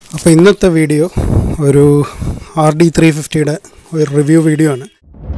അപ്പോൾ ഇന്നത്തെ വീഡിയോ ഒരു RD350യുടെ ഒരു റിവ്യൂ വീഡിയോ ആണ്.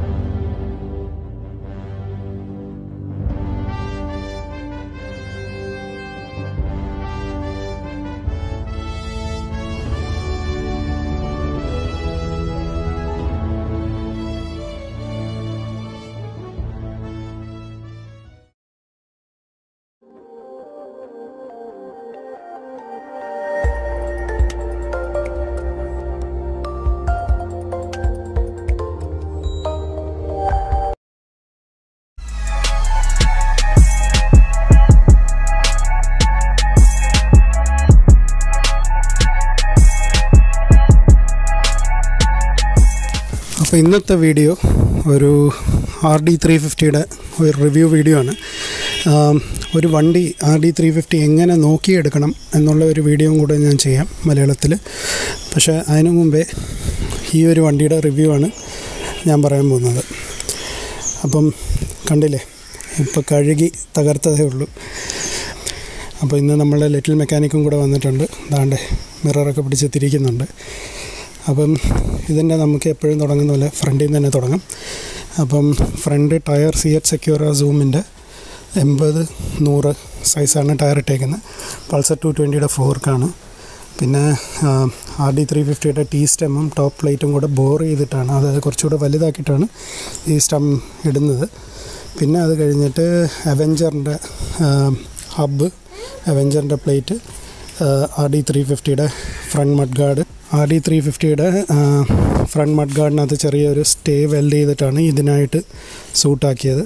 അപ്പോൾ ഇന്നത്തെ വീഡിയോ ഒരു RD350യുടെ ഒരു റിവ്യൂ വീഡിയോ ആണ്. ഒരു വണ്ടി RD350 എങ്ങനെ നോക്കിയെടുക്കണം എന്നുള്ള ഒരു വീഡിയോയും കൂടെ ഞാൻ ചെയ്യാം മലയാളത്തിൽ. പക്ഷേ അതിനു മുമ്പേ ഈ ഒരു വണ്ടിയുടെ റിവ്യൂ ആണ് ഞാൻ പറയാൻ പോകുന്നത്. അപ്പം കണ്ടില്ലേ, ഇപ്പോൾ കഴുകി തകർത്തതേ ഉള്ളൂ. അപ്പോൾ ഇന്ന് നമ്മളുടെ ലിറ്റിൽ മെക്കാനിക്കും കൂടെ വന്നിട്ടുണ്ട്. ദാണ്ടെ മിററൊക്കെ പിടിച്ച് തിരിക്കുന്നുണ്ട്. അപ്പം ഇതിൻ്റെ നമുക്ക് എപ്പോഴും തുടങ്ങുന്ന പോലെ ഫ്രണ്ടിൽ നിന്ന് തന്നെ തുടങ്ങാം. അപ്പം ഫ്രണ്ട് ടയർ CH സെക്യൂറ സൂമിൻ്റെ 80-100 സൈസാണ് ടയർ ഇട്ടേക്കുന്നത്. പൾസർ 220യുടെ ഫോർക്കാണ്. പിന്നെ RD350യുടെ T സ്റ്റെമ്മും ടോപ്പ് പ്ലേറ്റും കൂടെ ബോർ ചെയ്തിട്ടാണ്, അതായത് കുറച്ചുകൂടെ വലുതാക്കിയിട്ടാണ് ഈ സ്റ്റെം ഇടുന്നത്. പിന്നെ അത് കഴിഞ്ഞിട്ട് അവെഞ്ചറിൻ്റെ ഹബ്ബ്, അവെഞ്ചറിൻ്റെ പ്ലേറ്റ്, RD350യുടെ ഫ്രണ്ട് മഡ് ഗാർഡ്. RD350യുടെ ഫ്രണ്ട് മഡ് ഗാർഡിനകത്ത് ചെറിയൊരു സ്റ്റേ വെൽഡ് ചെയ്തിട്ടാണ് ഇതിനായിട്ട് സൂട്ടാക്കിയത്.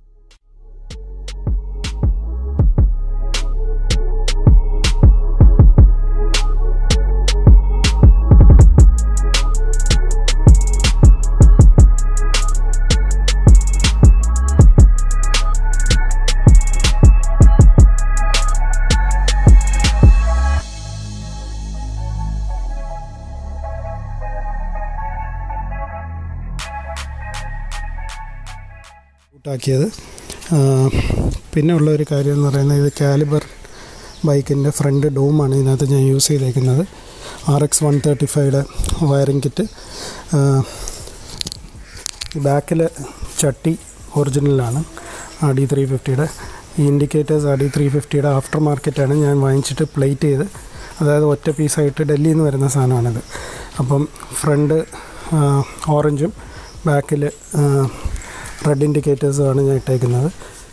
ാക്കിയത്. പിന്നെ ഉള്ളൊരു കാര്യം എന്ന് പറയുന്നത്, ഇത് കാലിബർ ബൈക്കിൻ്റെ ഫ്രണ്ട് ഡോമാണ് ഇതിനകത്ത് ഞാൻ യൂസ് ചെയ്തേക്കുന്നത്. RX 135യുടെ വയറിംഗ് കിറ്റ്. ബാക്കിൽ ചട്ടി ഒറിജിനലാണ് RD350യുടെ. ഈ ഇൻഡിക്കേറ്റേഴ്സ് RD350യുടെ ആഫ്റ്റർ മാർക്കറ്റാണ് ഞാൻ വാങ്ങിച്ചിട്ട് പ്ലേറ്റ് ചെയ്ത്, അതായത് ഒറ്റ പീസായിട്ട് ഡൽഹിയിൽ നിന്ന് വരുന്ന സാധനമാണിത്. അപ്പം ഫ്രണ്ട് ഓറഞ്ചും ബാക്കിൽ റെഡ് ഇൻഡിക്കേറ്റേഴ്സുമാണ് ഞാൻ ഇട്ടേക്കുന്നത്.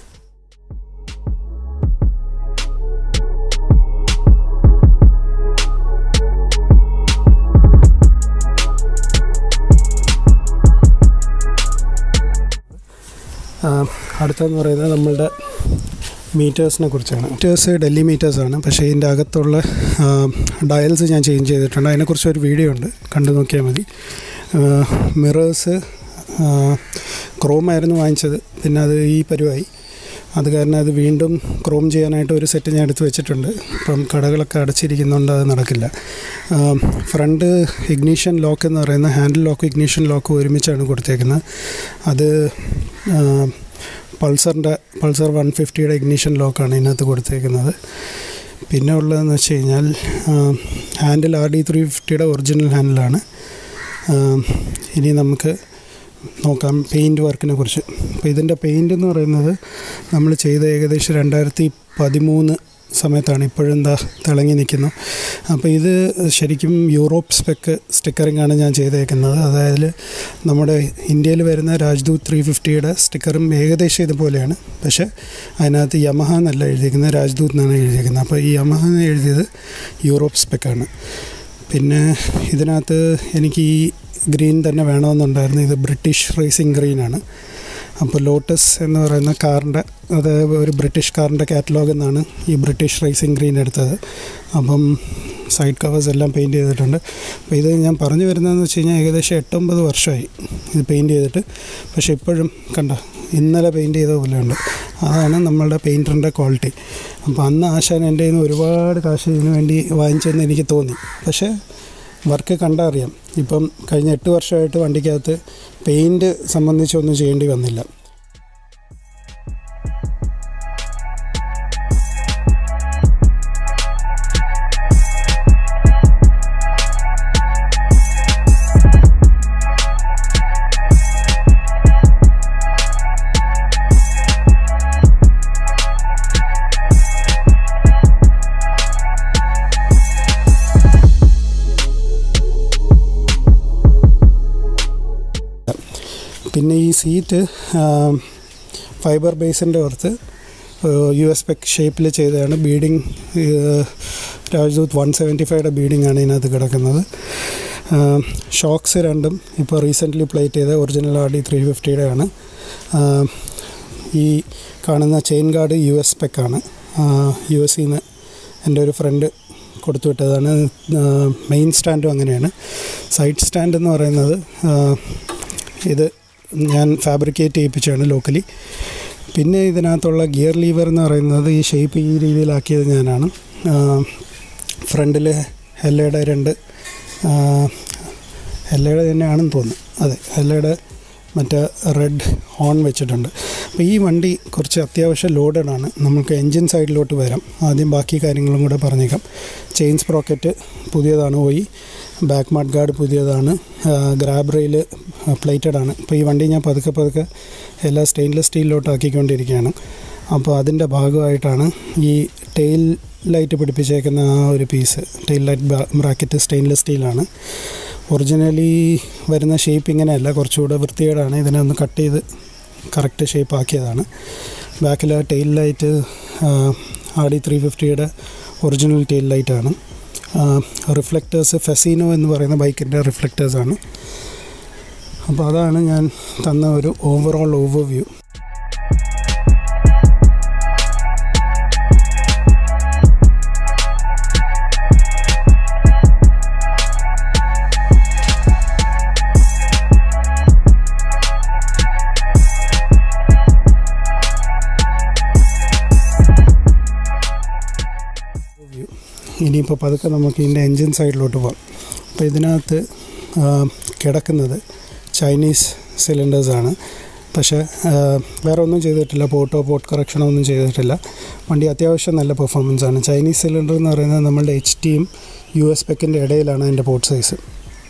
അടുത്തെന്ന് പറയുന്നത് നമ്മളുടെ മീറ്റേഴ്സിനെ കുറിച്ചാണ്. മീറ്റേഴ്സ് ഡൽഹി മീറ്റേഴ്സാണ്, പക്ഷേ ഇതിൻ്റെ അകത്തുള്ള ഡയൽസ് ഞാൻ ചേഞ്ച് ചെയ്തിട്ടുണ്ട്. അതിനെക്കുറിച്ചൊരു വീഡിയോ ഉണ്ട്, കണ്ടു നോക്കിയാൽ മതി. മിറേഴ്സ് ക്രോമായിരുന്നു വാങ്ങിച്ചത്, പിന്നെ അത് ഈ പരുവായി. അത് കാരണം അത് വീണ്ടും ക്രോം ചെയ്യാനായിട്ട് ഒരു സെറ്റ് ഞാൻ എടുത്ത് വെച്ചിട്ടുണ്ട്. ഇപ്പം കടകളൊക്കെ അടച്ചിരിക്കുന്നുണ്ട്, അത് നടക്കില്ല. ഫ്രണ്ട് ഇഗ്നീഷൻ ലോക്ക് എന്ന് പറയുന്ന ഹാൻഡിൽ ലോക്കും ഇഗ്നീഷൻ ലോക്കും ഒരുമിച്ചാണ് കൊടുത്തേക്കുന്നത്. അത് പൾസർ 150യുടെ ഇഗ്നീഷൻ ലോക്കാണ് ഇതിനകത്ത് കൊടുത്തേക്കുന്നത്. പിന്നെ ഉള്ളതെന്ന് വെച്ച് കഴിഞ്ഞാൽ ഹാൻഡിൽ RD350യുടെ ഒറിജിനൽ ഹാൻഡിലാണ്. ഇനി നമുക്ക് നോക്കാം പെയിൻറ്റ് വർക്കിനെ കുറിച്ച്. അപ്പോൾ ഇതിൻ്റെ പെയിൻ്റ് എന്ന് പറയുന്നത് നമ്മൾ ചെയ്ത ഏകദേശം 2013 സമയത്താണ്. ഇപ്പോഴും എന്താ തിളങ്ങി നിൽക്കുന്നു. അപ്പോൾ ഇത് ശരിക്കും യൂറോപ്പ് സ്പെക്ക് സ്റ്റിക്കറിങ്ങാണ് ഞാൻ ചെയ്തേക്കുന്നത്. അതായത് നമ്മുടെ ഇന്ത്യയിൽ വരുന്ന രാജ്ദൂത് 350യുടെ സ്റ്റിക്കറും ഏകദേശം ഇതുപോലെയാണ്. പക്ഷേ അതിനകത്ത് യമഹ എന്നല്ല എഴുതിയിരിക്കുന്നത്, രാജ്ദൂത് എന്നാണ് എഴുതിയിരിക്കുന്നത്. അപ്പോൾ ഈ യമഹ എന്ന് എഴുതിയത് യൂറോപ്പ് സ്പെക്കാണ്. പിന്നെ ഇതിനകത്ത് എനിക്ക് ഈ ഗ്രീൻ തന്നെ വേണമെന്നുണ്ടായിരുന്നു. ഇത് ബ്രിട്ടീഷ് റേസിംഗ് ഗ്രീനാണ്. അപ്പോൾ ലോട്ടസ് എന്ന് പറയുന്ന കാറിൻ്റെ, അതായത് ഒരു ബ്രിട്ടീഷ് കാറിൻ്റെ കാറ്റലോഗിൽ നിന്നാണ് ഈ ബ്രിട്ടീഷ് റേസിംഗ് ഗ്രീൻ എടുത്തത്. അപ്പം സൈഡ് കവേഴ്സ് എല്ലാം പെയിൻറ്റ് ചെയ്തിട്ടുണ്ട്. അപ്പോൾ ഇത് ഞാൻ പറഞ്ഞു വരുന്നതെന്ന് വെച്ച് കഴിഞ്ഞാൽ ഏകദേശം 8-9 വർഷമായി ഇത് പെയിൻറ്റ് ചെയ്തിട്ട്. പക്ഷേ ഇപ്പോഴും കണ്ട ഇന്നലെ പെയിൻറ്റ് ചെയ്ത പോലെയുണ്ട്. അതാണ് നമ്മളുടെ പെയിൻറ്ററിൻ്റെ ക്വാളിറ്റി. അപ്പോൾ അന്ന് ആശാൻ എൻ്റെ കയ്യിൽ നിന്ന് ഒരുപാട് കാശ് ഇതിന് വേണ്ടി വാങ്ങിച്ചെന്ന് എനിക്ക് തോന്നി. പക്ഷേ വർക്ക് കണ്ടാൽ അറിയാം. ഇപ്പം കഴിഞ്ഞ 8 വർഷമായിട്ട് വണ്ടിക്കകത്ത് പെയിൻറ്റ് സംബന്ധിച്ചൊന്നും ചെയ്യേണ്ടി വന്നില്ല. പിന്നെ ഈ സീറ്റ് ഫൈബർ ബേസിൻ്റെ പുറത്ത് US spec ഷേപ്പിൽ ചെയ്തതാണ്. ബീഡിങ് രാജ്ദൂത് 175യുടെ ബീഡിങ്ങാണ് ഇതിനകത്ത് കിടക്കുന്നത്. ഷോക്സ് രണ്ടും ഇപ്പോൾ റീസെൻ്റ്ലി പ്ലേറ്റ് ചെയ്ത ഒറിജിനൽ RD 350യുടെ ആണ്. ഈ കാണുന്ന ചെയിൻ ഗാർഡ് US spec ആണ്. US നിന്ന് എൻ്റെ ഒരു ഫ്രണ്ട് കൊടുത്തു വിട്ടതാണ്. മെയിൻ സ്റ്റാൻഡും അങ്ങനെയാണ്. സൈഡ് സ്റ്റാൻഡ് എന്ന് പറയുന്നത് ഇത് ഞാൻ ഫാബ്രിക്കേറ്റ് ചെയ്യിപ്പിച്ചാണ് ലോക്കലി. പിന്നെ ഇതിനകത്തുള്ള ഗിയർ ലീവർ എന്ന് പറയുന്നത് ഈ ഷേപ്പ് ഈ രീതിയിലാക്കിയത് ഞാനാണ്. ഫ്രണ്ടിൽ ഹെല്ലയുടെ ഹെല്ലയുടെ തന്നെയാണെന്ന് തോന്നുന്നു. അതെ, ഹെല്ലയുടെ മറ്റേ റെഡ് ഹോൺ വെച്ചിട്ടുണ്ട്. അപ്പോൾ ഈ വണ്ടി കുറച്ച് അത്യാവശ്യം ലോഡഡാണ്. നമുക്ക് എൻജിൻ സൈഡിലോട്ട് വരാം. ആദ്യം ബാക്കി കാര്യങ്ങളും കൂടെ പറഞ്ഞേക്കാം. ചെയിൻ സ്പ്രോക്കറ്റ് പുതിയതാണ് പോയി. ബാക്ക് മഡ് ഗാർഡ് പുതിയതാണ്. ഗ്രാബ് റെയിൽ പ്ലേറ്റഡ് ആണ്. ഇപ്പോൾ ഈ വണ്ടി ഞാൻ പതുക്കെ എല്ലാ സ്റ്റെയിൻലെസ് സ്റ്റീലിലോട്ട് ആക്കിക്കൊണ്ടിരിക്കുകയാണ്. അപ്പോൾ അതിൻ്റെ ഭാഗമായിട്ടാണ് ഈ ടെയിൽ ലൈറ്റ് പിടിപ്പിച്ചേക്കുന്ന ആ ഒരു piece. Tail light bracket stainless സ്റ്റീലാണ്. ഒറിജിനലി വരുന്ന ഷേപ്പ് ഇങ്ങനെയല്ല, കുറച്ചുകൂടെ വൃത്തികേടാണ്. ഇതിനെ ഒന്ന് കട്ട് ചെയ്ത് കറക്റ്റ് ഷേപ്പ് ആക്കിയതാണ്. ബാക്കിൽ ടെയിൽ ലൈറ്റ് RD 350യുടെ ഒറിജിനൽ ടെയിൽ ലൈറ്റാണ്. റിഫ്ലക്റ്റേഴ്സ് ഫെസീനോ എന്ന് പറയുന്ന ബൈക്കിൻ്റെ റിഫ്ലക്റ്റേഴ്സാണ്. അപ്പോൾ അതാണ് ഞാൻ തന്ന ഒരു ഓവറോൾ ഓവർവ്യൂ. ഇനിയിപ്പോൾ പതുക്കെ നമുക്ക് ഇതിൻ്റെ എൻജിൻ സൈഡിലോട്ട് പോകാം. അപ്പോൾ ഇതിനകത്ത് കിടക്കുന്നത് ചൈനീസ് സിലിണ്ടേഴ്സാണ്. പക്ഷേ വേറെ ഒന്നും ചെയ്തിട്ടില്ല. പോർട്ട് കറക്ഷനോ ഒന്നും ചെയ്തിട്ടില്ല. വണ്ടി അത്യാവശ്യം നല്ല പെർഫോമൻസാണ്. ചൈനീസ് സിലിണ്ടർ എന്ന് പറയുന്നത് നമ്മളുടെ HTയും US specൻ്റെ ഇടയിലാണ് അതിൻ്റെ പോർട്ട് സൈസ്.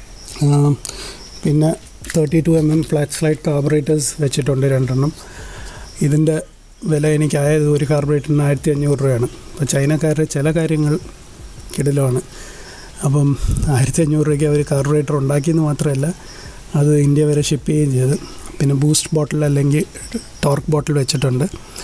പിന്നെ 32mm ഫ്ലാറ്റ് സ്ലൈഡ് കാർബറേറ്റേഴ്സ് വെച്ചിട്ടുണ്ട് 2 ഇതിൻ്റെ വില എനിക്കായത് ഒരു കാർബറേറ്ററിന് 1500 രൂപയാണ്. അപ്പോൾ ചൈനക്കാരുടെ ചില കാര്യങ്ങൾ കിടിലമാണ്. അപ്പം 1500 രൂപയ്ക്ക് അവർ കാർബറേറ്റർ ഉണ്ടാക്കിയെന്ന് മാത്രമല്ല, അത് ഇന്ത്യ വരെ ഷിപ്പ് ചെയ്യുകയും ചെയ്ത്. പിന്നെ ബൂസ്റ്റ് ബോട്ടിൽ അല്ലെങ്കിൽ ടോർക്ക് ബോട്ടിൽ വെച്ചിട്ടുണ്ട്.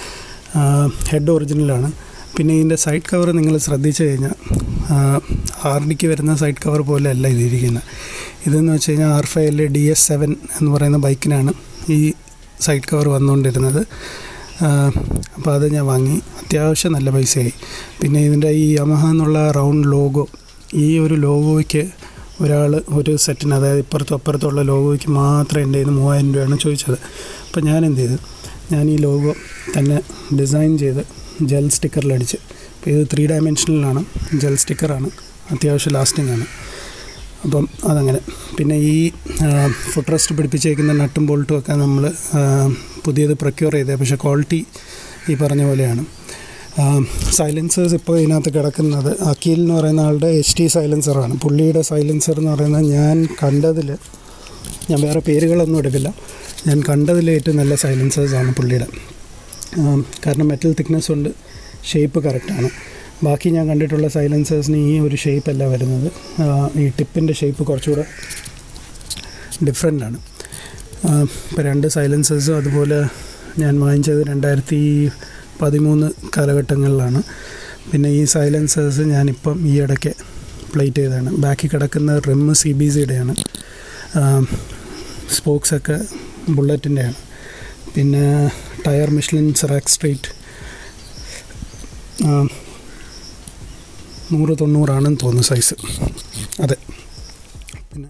ഹെഡ് ഒറിജിനലാണ്. പിന്നെ ഇതിൻ്റെ സൈഡ് കവർ നിങ്ങൾ ശ്രദ്ധിച്ചു കഴിഞ്ഞാൽ RDക്ക് വരുന്ന സൈഡ് കവർ പോലെ അല്ല ഇതിരിക്കുന്നത്. ഇതെന്ന് വെച്ച് കഴിഞ്ഞാൽ R5 DS7 എന്ന് പറയുന്ന ബൈക്കിനാണ് ഈ സൈഡ് കവർ വന്നുകൊണ്ടിരുന്നത്. അപ്പോൾ അത് ഞാൻ വാങ്ങി. അത്യാവശ്യം നല്ല പൈസയായി. പിന്നെ ഇതിൻ്റെ ഈ Yamaha എന്നുള്ള റൗണ്ട് ലോഗോ, ഈ ഒരു ലോഗോയ്ക്ക് ഒരാൾ ഒരു സെറ്റിന്, അതായത് ഇപ്പുറത്തും അപ്പുറത്തുള്ള ലോഗോയ്ക്ക് മാത്രം എൻ്റെ കയ്യിൽ 3000 രൂപയാണ് ചോദിച്ചത്. അപ്പോൾ ഞാൻ എന്ത് ചെയ്തു, ഞാൻ ഈ ലോഗോ തന്നെ ഡിസൈൻ ചെയ്ത് ജെൽ സ്റ്റിക്കറിലടിച്ച്. അപ്പോൾ ഇത് 3 ഡയമെൻഷനിലാണ്, ജെൽ സ്റ്റിക്കറാണ്, അത്യാവശ്യം ലാസ്റ്റിംഗ് ആണ്. അപ്പം അതങ്ങനെ. പിന്നെ ഈ ഫുട് റെസ്റ്റ് പിടിപ്പിച്ചേക്കുന്ന നട്ടും ബോൾട്ടും ഒക്കെ നമ്മൾ പുതിയത് പ്രൊക്യൂർ ചെയ്തത്. പക്ഷേ ക്വാളിറ്റി ഈ പറഞ്ഞ പോലെയാണ്. സൈലൻസേഴ്സ് ഇപ്പോൾ ഇതിനകത്ത് കിടക്കുന്നത് അഖിൽ എന്ന് പറയുന്ന ആളുടെ HT സൈലൻസറാണ്. പുള്ളിയുടെ സൈലൻസർ എന്ന് പറയുന്നത് ഞാൻ കണ്ടതിൽ, ഞാൻ വേറെ പേരുകളൊന്നും എടുക്കില്ല, ഞാൻ കണ്ടതിൽ ഏറ്റവും നല്ല സൈലൻസേഴ്സാണ് പുള്ളിയുടെ. കാരണം മെറ്റൽ തിക്നെസ് ഉണ്ട്, ഷേപ്പ് കറക്റ്റാണ്. ബാക്കി ഞാൻ കണ്ടിട്ടുള്ള സൈലൻസേഴ്സിന് ഈ ഒരു ഷേപ്പല്ല വരുന്നത്. ഈ ടിപ്പിൻ്റെ ഷേപ്പ് കുറച്ചുകൂടെ ഡിഫറെൻ്റാണ്. ഇപ്പോൾ 2 സൈലൻസേഴ്സും അതുപോലെ ഞാൻ വാങ്ങിച്ചത് 2013 കാലഘട്ടങ്ങളിലാണ്. പിന്നെ ഈ സൈലൻസേഴ്സ് ഞാനിപ്പം ഈ ഇടയ്ക്ക് പ്ലേറ്റ് ചെയ്തതാണ്. ബാക്കി കിടക്കുന്ന റിം CBCയുടെയാണ്. സ്പോക്സൊക്കെ ബുള്ളറ്റിൻ്റെയാണ്. പിന്നെ ടയർ മിഷ്ലിൻ സെറാക് സ്ട്രീറ്റ് 100-90 തോന്നുന്നു സൈസ്. അതെ. പിന്നെ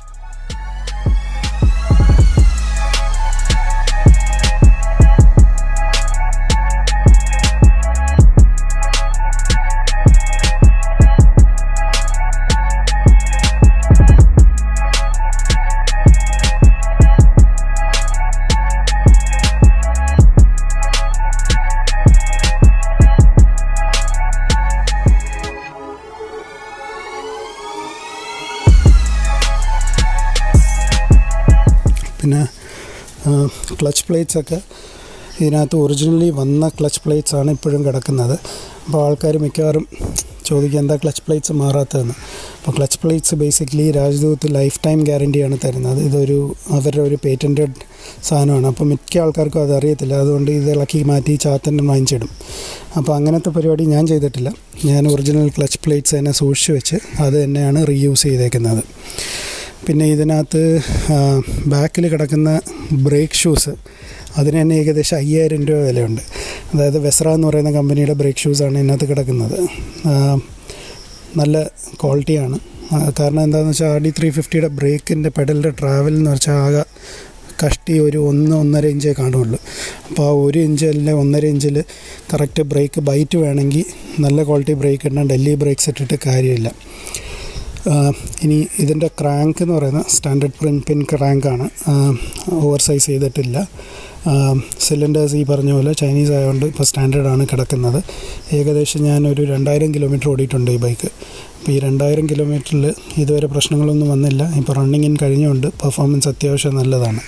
പിന്നെ ക്ലച്ച് പ്ലേറ്റ്സൊക്കെ ഇതിനകത്ത് ഒറിജിനലി വന്ന ക്ലച്ച് പ്ലേറ്റ്സാണ് ഇപ്പോഴും കിടക്കുന്നത്. അപ്പോൾ ആൾക്കാർ മിക്കവാറും ചോദിക്കുക എന്താ ക്ലച്ച് പ്ലേറ്റ്സ് മാറാത്തതെന്ന്. അപ്പോൾ clutch plates basically Rajdoot life time ഗ്യാരണ്ടിയാണ് തരുന്നത്. അവരുടെ ഒരു പേറ്റൻറ്റഡ് സാധനമാണ്. അപ്പോൾ മിക്ക ആൾക്കാർക്കും അത് അറിയത്തില്ല. അതുകൊണ്ട് ഇത് ഇളക്കി മാറ്റി ചാത്തന്നെ വാങ്ങിച്ചിടും. അപ്പോൾ അങ്ങനത്തെ പരിപാടി ഞാൻ ചെയ്തിട്ടില്ല. ഞാൻ ഒറിജിനൽ ക്ലച്ച് പ്ലേറ്റ്സ് തന്നെ സൂക്ഷിച്ച് വെച്ച് അത് തന്നെയാണ് റീയൂസ് ചെയ്തേക്കുന്നത്. പിന്നെ ഇതിനകത്ത് ബാക്കിൽ കിടക്കുന്ന ബ്രേക്ക് ഷൂസ് അതിന് തന്നെ ഏകദേശം 5000 രൂപ വിലയുണ്ട്. അതായത് വെസ്ര എന്ന് പറയുന്ന കമ്പനിയുടെ ബ്രേക്ക് ഷൂസാണ് ഇതിനകത്ത് കിടക്കുന്നത്. നല്ല ക്വാളിറ്റിയാണ്. കാരണം എന്താണെന്ന് വെച്ചാൽ RD350യുടെ ബ്രേക്കിൻ്റെ പെഡലിൻ്റെ ട്രാവൽ എന്ന് വെച്ചാൽ ആകെ കഷ്ടി ഒരു 1-1.5 ഇഞ്ചേ കാണുള്ളൂ. അപ്പോൾ ആ 1 ഇഞ്ച് അല്ലെങ്കിൽ 1.5 ഇഞ്ചിൽ കറക്റ്റ് ബ്രേക്ക് ബൈറ്റ് വേണമെങ്കിൽ നല്ല ക്വാളിറ്റി ബ്രേക്ക് ഇടാൻ ഡൽഹി ബ്രേക്ക്സ് ഇട്ടിട്ട് കാര്യമില്ല. ഇനി ഇതിൻ്റെ ക്രാങ്ക് എന്ന് പറയുന്നത് സ്റ്റാൻഡേർഡ് പിൻ ക്രാങ്കാണ്. ഓവർ സൈസ് ചെയ്തിട്ടില്ല. സിലിണ്ടേഴ്സ് ഈ പറഞ്ഞ പോലെ ചൈനീസ് ആയതുകൊണ്ട് ഇപ്പോൾ സ്റ്റാൻഡേർഡാണ് കിടക്കുന്നത്. ഏകദേശം ഞാനൊരു 2000 കിലോമീറ്റർ ഓടിയിട്ടുണ്ട് ഈ ബൈക്ക്. അപ്പോൾ ഈ 2000 കിലോമീറ്ററിൽ ഇതുവരെ പ്രശ്നങ്ങളൊന്നും വന്നില്ല. ഇപ്പോൾ റണ്ണിങ്ങിന് കഴിഞ്ഞുകൊണ്ട് പെർഫോമൻസ് അത്യാവശ്യം നല്ലതാണ്.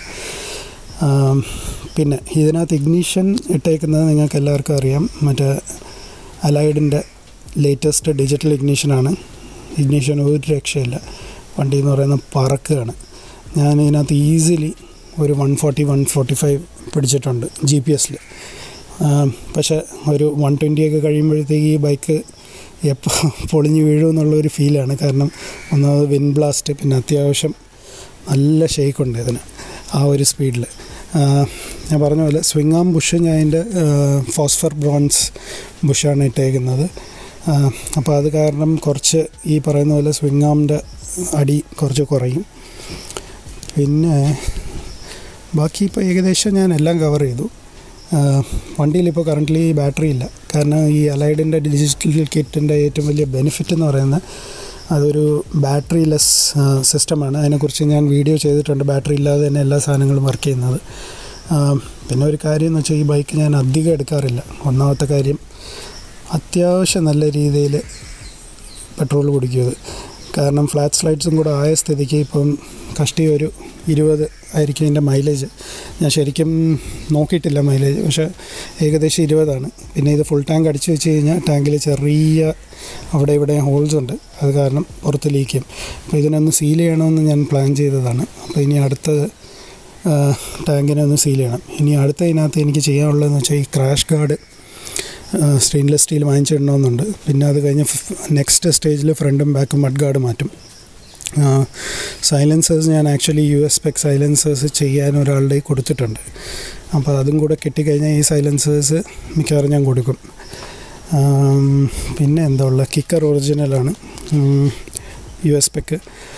പിന്നെ ഇതിനകത്ത് ഇഗ്നിഷൻ ഇട്ടേക്കുന്നത് നിങ്ങൾക്ക് എല്ലാവർക്കും അറിയാം. മറ്റേ അലൈഡിൻ്റെ ലേറ്റസ്റ്റ് ഡിജിറ്റൽ ഇഗ്നിഷനാണ്. ഇഗ്നിഷൻ ഒരു രക്ഷയില്ല. വണ്ടി എന്ന് പറയുന്നത് പറക്കുകയാണ്. ഞാൻ ഇതിനകത്ത് ഈസിലി ഒരു 140-145 പിടിച്ചിട്ടുണ്ട് GPS-ൽ. പക്ഷേ ഒരു 120 കഴിയുമ്പോഴത്തേക്ക് ഈ ബൈക്ക് എപ്പോൾ പൊളിഞ്ഞ് വീഴുമെന്നുള്ളൊരു ഫീലാണ്. കാരണം ഒന്നാമത് വിൻ ബ്ലാസ്റ്റ്, പിന്നെ അത്യാവശ്യം നല്ല ഷെയ്ക്കുണ്ട് ഇതിന് ആ ഒരു സ്പീഡിൽ. ഞാൻ പറഞ്ഞ പോലെ സ്വിംഗ് ആം ബുഷ് ഞാൻ അതിൻ്റെ ഫോസ്ഫർ ബ്രോൺസ് ബുഷാണ് ഇട്ടേക്കുന്നത്. അപ്പോൾ അത് കാരണം കുറച്ച് ഈ പറയുന്ന പോലെ സ്വിംഗ് ആമിൻ്റെ അടി കുറച്ച് കുറയും. പിന്നെ ബാക്കി ഇപ്പോൾ ഏകദേശം ഞാൻ എല്ലാം കവർ ചെയ്തു. വണ്ടിയിലിപ്പോൾ കറൻ്റ്ലി ബാറ്ററി ഇല്ല. കാരണം ഈ അലൈഡിൻ്റെ ഡിജിറ്റൽ കിറ്റിൻ്റെ ഏറ്റവും വലിയ ബെനിഫിറ്റ് എന്ന് പറയുന്നത് അതൊരു ബാറ്ററി ലെസ് സിസ്റ്റമാണ്. അതിനെക്കുറിച്ച് ഞാൻ വീഡിയോ ചെയ്തിട്ടുണ്ട്. ബാറ്ററി ഇല്ലാതെ തന്നെ എല്ലാ സാധനങ്ങളും വർക്ക് ചെയ്യുന്നത്. പിന്നെ ഒരു കാര്യം എന്ന് വെച്ചാൽ ഈ ബൈക്ക് ഞാൻ അധികം എടുക്കാറില്ല. ഒന്നാമത്തെ കാര്യം, അത്യാവശ്യം നല്ല രീതിയിൽ പെട്രോൾ കുടിക്കുന്നത്. കാരണം ഫ്ലാറ്റ് സ്ലൈഡ്സും കൂടെ ആയ സ്ഥിതിക്ക് ഇപ്പം കഷ്ടി ഒരു 20 ആയിരിക്കും ഇതിൻ്റെ മൈലേജ്. ഞാൻ ശരിക്കും നോക്കിയിട്ടില്ല മൈലേജ്, പക്ഷേ ഏകദേശം 20ആണ്. പിന്നെ ഇത് ഫുൾ ടാങ്ക് അടിച്ചു വെച്ച് കഴിഞ്ഞാൽ ടാങ്കിൽ ചെറിയ അവിടെ ഇവിടെ ഹോൾസ് ഉണ്ട്. അത് കാരണം പുറത്ത് ലീക്ക് ചെയ്യും. അപ്പോൾ ഇതിനൊന്ന് സീൽ ചെയ്യണമെന്ന് ഞാൻ പ്ലാൻ ചെയ്തതാണ്. അപ്പോൾ ഇനി അടുത്ത ടാങ്കിനെ ഒന്ന് സീൽ ചെയ്യണം. ഇനി അടുത്ത ഇതിനകത്ത് എനിക്ക് ചെയ്യാനുള്ളതെന്ന് വെച്ചാൽ ഈ ക്രാഷ് ഗാർഡ് സ്റ്റെയിൻലെസ് സ്റ്റീൽ വാങ്ങിച്ചിടണമെന്നുണ്ട്. പിന്നെ അത് കഴിഞ്ഞ് നെക്സ്റ്റ് സ്റ്റേജിൽ ഫ്രണ്ടും ബാക്കും മഡ് ഗാർഡ് മാറ്റും. സൈലൻസേഴ്സ് ഞാൻ ആക്ച്വലി US spec സൈലൻസേഴ്സ് ചെയ്യാൻ ഒരാളുടെ കൊടുത്തിട്ടുണ്ട്. അപ്പോൾ അതും കൂടെ കിട്ടിക്കഴിഞ്ഞാൽ ഈ സൈലൻസേഴ്സ് മിക്കവാറും ഞാൻ കൊടുക്കും. പിന്നെ എന്താ ഉള്ള കിക്കർ ഒറിജിനലാണ്, US spec.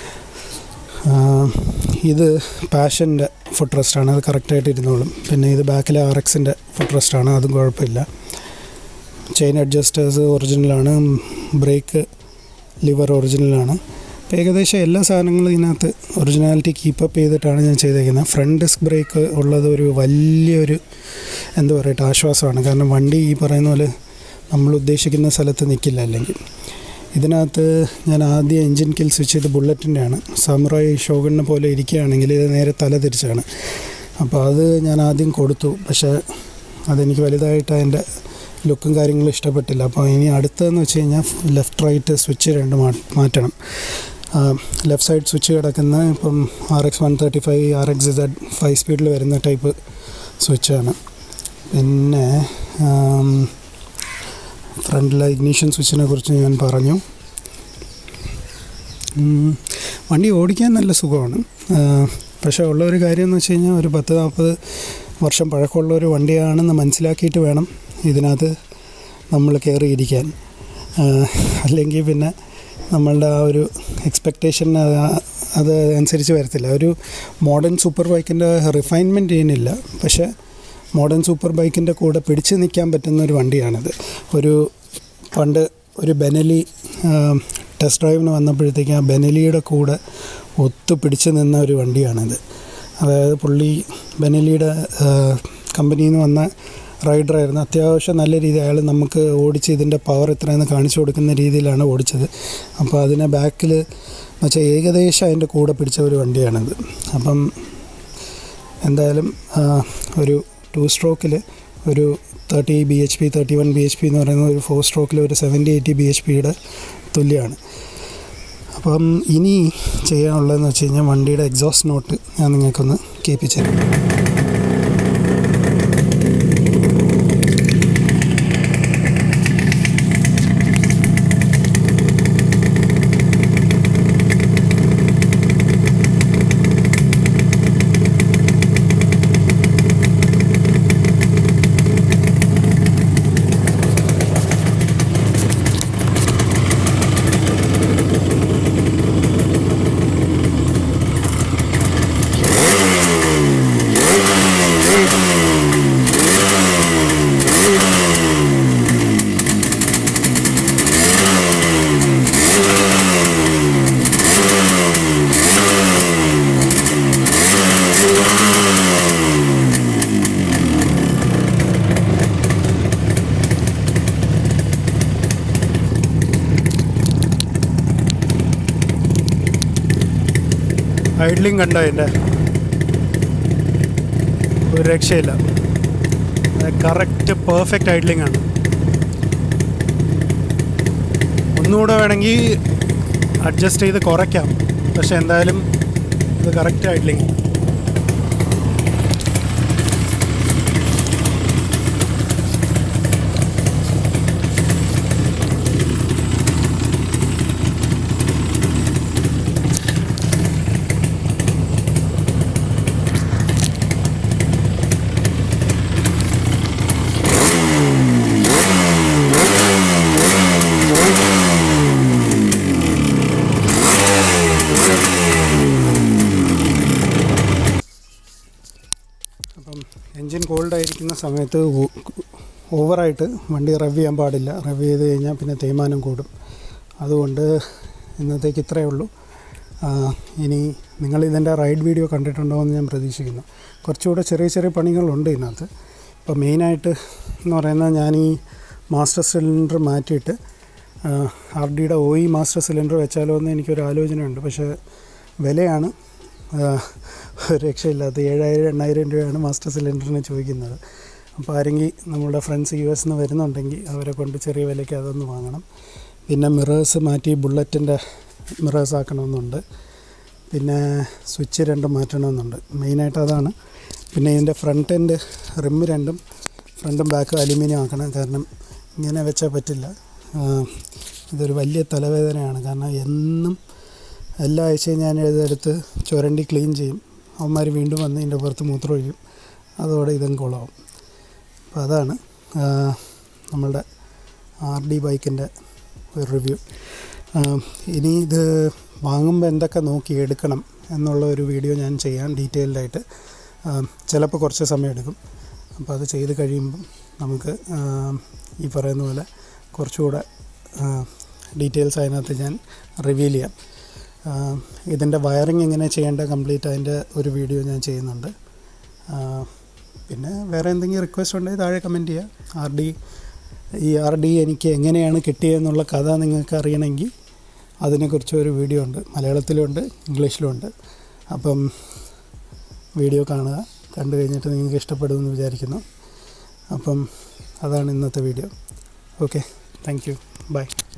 ഇത് പാഷൻ്റെ ഫുഡ് റെസ്റ്റാണ്, അത് കറക്റ്റായിട്ട് ഇരുന്നോളും. പിന്നെ ഇത് ബാക്കിലെ RXൻ്റെ ഫുഡ് റെസ്റ്റാണ്, അതും കുഴപ്പമില്ല. ചെയിൻ അഡ്ജസ്റ്റേഴ്സ് ഒറിജിനലാണ്, ബ്രേക്ക് ലിവർ ഒറിജിനലാണ്. അപ്പോൾ ഏകദേശം എല്ലാ സാധനങ്ങളും ഇതിനകത്ത് ഒറിജിനാലിറ്റി കീപ്പപ്പ് ചെയ്തിട്ടാണ് ഞാൻ ചെയ്തേക്കുന്നത്. ഫ്രണ്ട് ഡിസ്ക് ബ്രേക്ക് ഉള്ളത് ഒരു വലിയൊരു എന്താ പറയുക ആശ്വാസമാണ്. കാരണം വണ്ടി ഈ പറയുന്ന പോലെ നമ്മൾ ഉദ്ദേശിക്കുന്ന സ്ഥലത്ത് നിൽക്കില്ല. അല്ലെങ്കിൽ ഇതിനകത്ത് ഞാൻ ആദ്യം എൻജിൻ കിൽ സ്വിച്ച് ചെയ്ത് ബുള്ളറ്റിൻ്റെയാണ്. സാമുറായി ഷോഗണിനെ പോലെ ഇരിക്കുകയാണെങ്കിൽ ഇത് നേരെ തല തിരിച്ചാണ്. അപ്പോൾ അത് ഞാൻ ആദ്യം കൊടുത്തു. പക്ഷേ അതെനിക്ക് വലുതായിട്ട് അതിൻ്റെ ലുക്കും കാര്യങ്ങളും ഇഷ്ടപ്പെട്ടില്ല. അപ്പോൾ ഇനി അടുത്തതെന്ന് വെച്ച് കഴിഞ്ഞാൽ ലെഫ്റ്റ് റൈറ്റ് സ്വിച്ച് 2 മാറ്റണം. ലെഫ്റ്റ് സൈഡ് സ്വിച്ച് കിടക്കുന്ന ഇപ്പം RX 135 RXZ 5 സ്പീഡിൽ വരുന്ന ടൈപ്പ് സ്വിച്ചാണ്. പിന്നെ ഫ്രണ്ടിലെ ഇഗ്നീഷൻ സ്വിച്ചിനെ കുറിച്ച് ഞാൻ പറഞ്ഞു. വണ്ടി ഓടിക്കാൻ നല്ല സുഖമാണ്. പക്ഷേ ഉള്ള ഒരു കാര്യം എന്ന് വെച്ച് കഴിഞ്ഞാൽ ഒരു 10-40 വർഷം പഴക്കമുള്ള ഒരു വണ്ടിയാണെന്ന് മനസ്സിലാക്കിയിട്ട് വേണം ഇതിനകത്ത് നമ്മൾ കയറിയിരിക്കാൻ. അല്ലെങ്കിൽ പിന്നെ നമ്മളുടെ ആ ഒരു എക്സ്പെക്റ്റേഷൻ അത് അനുസരിച്ച് വരത്തില്ല. ഒരു മോഡേൺ സൂപ്പർ ബൈക്കിൻ്റെ റിഫൈൻമെൻറ്റ് ചെയ്യുന്നില്ല, പക്ഷേ മോഡേൺ സൂപ്പർ ബൈക്കിൻ്റെ കൂടെ പിടിച്ച് നിൽക്കാൻ പറ്റുന്ന ഒരു വണ്ടിയാണിത്. പണ്ട് ഒരു ബെനലി ടെസ്റ്റ് ഡ്രൈവിന് വന്നപ്പോഴത്തേക്ക് ആ ബെനലിയുടെ കൂടെ ഒത്തു പിടിച്ച് നിന്ന ഒരു വണ്ടിയാണിത്. അതായത് പുള്ളി ബെനലിയുടെ കമ്പനിയിൽ നിന്ന് വന്ന റൈഡറായിരുന്നു. അത്യാവശ്യം നല്ല രീതി അയാൾ നമുക്ക് ഓടിച്ച് ഇതിൻ്റെ പവർ എത്രയെന്ന് കാണിച്ചു കൊടുക്കുന്ന രീതിയിലാണ് ഓടിച്ചത്. അപ്പോൾ അതിനെ ബാക്കിൽ വെച്ചാൽ ഏകദേശം അതിൻ്റെ കൂടെ പിടിച്ച ഒരു വണ്ടിയാണിത്. അപ്പം എന്തായാലും ഒരു 2 സ്ട്രോക്കിൽ ഒരു 30 bhp 31 bhp എന്ന് പറയുന്ന ഒരു 4 സ്ട്രോക്കിൽ ഒരു 70-80 bhpയുടെ തുല്യമാണ്. അപ്പം ഇനി ചെയ്യാനുള്ളതെന്ന് വെച്ച് കഴിഞ്ഞാൽ വണ്ടിയുടെ എക്സോസ്റ്റ് നോട്ട് ഞാൻ നിങ്ങൾക്കൊന്ന് കേൾപ്പിച്ചു തരാം. ഐഡ്ലിങ് കണ്ടോ? എൻ്റെ ഒരു രക്ഷയില്ല, കറക്റ്റ് പെർഫെക്റ്റ് ഐഡ്ലിംഗ് ആണ്. ഒന്നുകൂടെ വേണമെങ്കിൽ അഡ്ജസ്റ്റ് ചെയ്ത് കുറയ്ക്കാം, പക്ഷെ എന്തായാലും ഇത് കറക്റ്റ് ഐഡ്ലിംഗ്. അപ്പം എൻജിൻ കോൾഡായിരിക്കുന്ന സമയത്ത് ഓവറായിട്ട് വണ്ടി റവ് ചെയ്യാൻ പാടില്ല. റവ് ചെയ്ത് കഴിഞ്ഞാൽ പിന്നെ തേയ്മാനം കൂടും. അതുകൊണ്ട് ഇന്നത്തേക്ക് ഇത്രയേ ഉള്ളൂ. ഇനി നിങ്ങളിതിൻ്റെ റൈഡ് വീഡിയോ കണ്ടിട്ടുണ്ടോയെന്ന് ഞാൻ പ്രതീക്ഷിക്കുന്നു. കുറച്ചുകൂടെ ചെറിയ ചെറിയ പണികളുണ്ട് ഇതിനകത്ത്. ഇപ്പോൾ മെയിനായിട്ട് എന്ന് പറയുന്നത് ഞാൻ ഈ മാസ്റ്റർ സിലിണ്ടർ മാറ്റിയിട്ട് RDയുടെ OE മാസ്റ്റർ സിലിണ്ടർ വെച്ചാലോ എന്ന് എനിക്കൊരു ആലോചനയുണ്ട്. പക്ഷേ വിലയാണ് രക്ഷയില്ലാത്ത 7,000-8,000 രൂപയാണ് മാസ്റ്റർ സിലിണ്ടറിന് ചോദിക്കുന്നത്. അപ്പോൾ ആരെങ്കിലും നമ്മളുടെ ഫ്രണ്ട്സ് US നിന്ന് വരുന്നുണ്ടെങ്കിൽ അവരെ കൊണ്ട് ചെറിയ വിലയ്ക്ക് അതൊന്ന് വാങ്ങണം. പിന്നെ മിറേഴ്സ് മാറ്റി ബുള്ളറ്റിൻ്റെ മിറേഴ്സ് ആക്കണമെന്നുണ്ട്. പിന്നെ സ്വിച്ച് 2 മാറ്റണമെന്നുണ്ട്. മെയിനായിട്ട് അതാണ്. പിന്നെ ഇതിൻ്റെ ഫ്രണ്ട് എൻഡ് റിമ്മ് 2 ഫ്രണ്ടും ബാക്കും അലുമിനിയം ആക്കണം. കാരണം ഇങ്ങനെ വെച്ചാൽ പറ്റില്ല. ഇതൊരു വലിയ തലവേദനയാണ്. കാരണം എന്നും എല്ലാ ആഴ്ചയും ഞാൻ ഇതെടുത്ത് ചുരണ്ടി ക്ലീൻ ചെയ്യും. അവന്മാർ വീണ്ടും വന്ന് ഇതിൻ്റെ പുറത്ത് മൂത്രം ഒഴിക്കും. അതോടെ ഇതും കൊളാവും. അപ്പോൾ അതാണ് നമ്മളുടെ RD ബൈക്കിൻ്റെ ഒരു റിവ്യൂ. ഇനി ഇത് വാങ്ങുമ്പോൾ എന്തൊക്കെ നോക്കി എടുക്കണം എന്നുള്ള ഒരു വീഡിയോ ഞാൻ ചെയ്യാം ഡീറ്റെയിൽഡായിട്ട്. ചിലപ്പോൾ കുറച്ച് സമയം എടുക്കും. അപ്പോൾ അത് ചെയ്ത് കഴിയുമ്പം നമുക്ക് ഈ പറയുന്ന പോലെ കുറച്ചുകൂടെ ഡീറ്റെയിൽസ് അതിനകത്ത് ഞാൻ റിവീൽ ചെയ്യാം. ഇതിൻ്റെ വയറിങ് എങ്ങനെ ചെയ്യേണ്ട കംപ്ലീറ്റ് അതിൻ്റെ ഒരു വീഡിയോ ഞാൻ ചെയ്യുന്നുണ്ട്. പിന്നെ വേറെ എന്തെങ്കിലും റിക്വസ്റ്റ് ഉണ്ടെങ്കിൽ താഴെ കമൻറ്റ് ചെയ്യുക. RD എനിക്ക് എങ്ങനെയാണ് കിട്ടിയതെന്നുള്ള കഥ നിങ്ങൾക്ക് അറിയണമെങ്കിൽ അതിനെക്കുറിച്ച് ഒരു വീഡിയോ ഉണ്ട്. മലയാളത്തിലുണ്ട്, ഇംഗ്ലീഷിലുണ്ട്. അപ്പം വീഡിയോ കാണുക. കണ്ടു കഴിഞ്ഞിട്ട് നിങ്ങൾക്ക് ഇഷ്ടപ്പെടുമെന്ന് വിചാരിക്കുന്നു. അപ്പം അതാണ് ഇന്നത്തെ video. Okay, thank you, by.